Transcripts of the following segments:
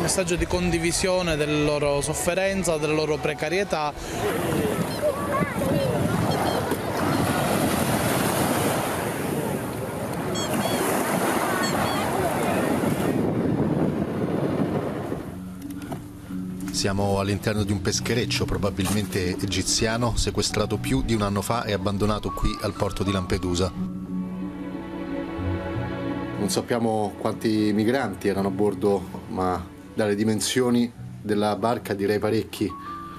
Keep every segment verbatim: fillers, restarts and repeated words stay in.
messaggio di condivisione della loro sofferenza, della loro precarietà. Siamo all'interno di un peschereccio, probabilmente egiziano, sequestrato più di un anno fa e abbandonato qui al porto di Lampedusa. Non sappiamo quanti migranti erano a bordo, ma dalle dimensioni della barca direi parecchi.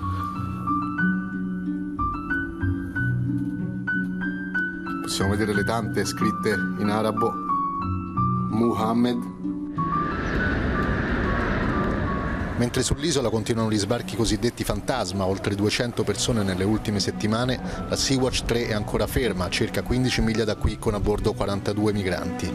Possiamo vedere le tante scritte in arabo. Muhammad. Mentre sull'isola continuano gli sbarchi cosiddetti fantasma, oltre duecento persone nelle ultime settimane, la Sea-Watch tre è ancora ferma, a circa quindici miglia da qui, con a bordo quarantadue migranti.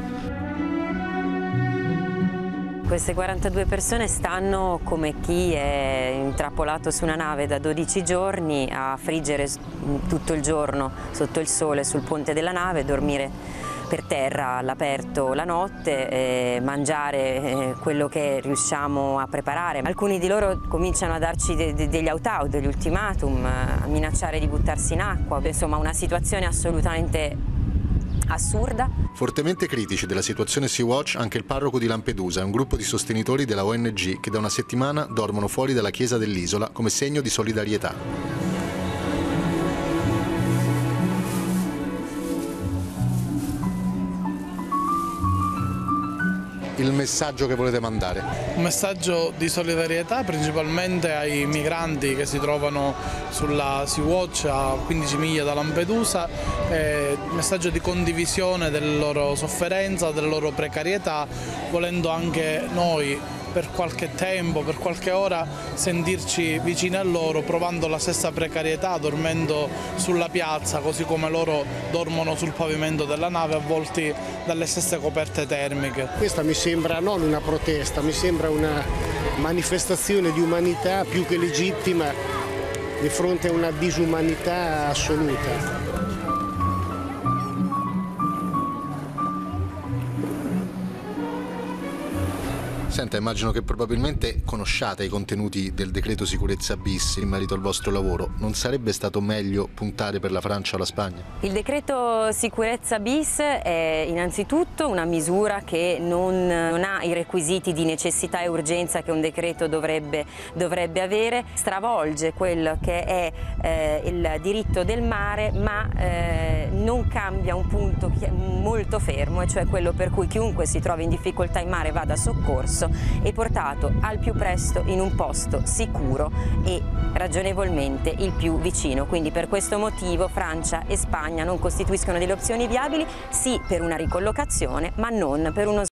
Queste quarantadue persone stanno come chi è intrappolato su una nave da dodici giorni a friggere tutto il giorno sotto il sole sul ponte della nave, dormire per terra all'aperto la notte, eh, mangiare eh, quello che riusciamo a preparare. Alcuni di loro cominciano a darci de de degli out-out, degli ultimatum, a minacciare di buttarsi in acqua, insomma una situazione assolutamente assurda. Fortemente critici della situazione Sea-Watch anche il parroco di Lampedusa e un gruppo di sostenitori della O N G che da una settimana dormono fuori dalla chiesa dell'isola come segno di solidarietà. Il messaggio che volete mandare? Un messaggio di solidarietà principalmente ai migranti che si trovano sulla Sea-Watch a quindici miglia da Lampedusa, eh, un messaggio di condivisione della loro sofferenza, della loro precarietà, volendo anche noi per qualche tempo, per qualche ora sentirci vicini a loro, provando la stessa precarietà, dormendo sulla piazza, così come loro dormono sul pavimento della nave, avvolti dalle stesse coperte termiche. Questa mi sembra non una protesta, mi sembra una manifestazione di umanità più che legittima di fronte a una disumanità assoluta. Senta, immagino che probabilmente conosciate i contenuti del decreto sicurezza bis in merito al vostro lavoro. Non sarebbe stato meglio puntare per la Francia o la Spagna? Il decreto sicurezza bis è innanzitutto una misura che non, non ha i requisiti di necessità e urgenza che un decreto dovrebbe, dovrebbe avere, stravolge quello che è eh, il diritto del mare, ma eh, non cambia un punto molto fermo, e cioè quello per cui chiunque si trovi in difficoltà in mare vada soccorso e portato al più presto in un posto sicuro e ragionevolmente il più vicino. Quindi per questo motivo Francia e Spagna non costituiscono delle opzioni viabili, sì per una ricollocazione, ma non per uno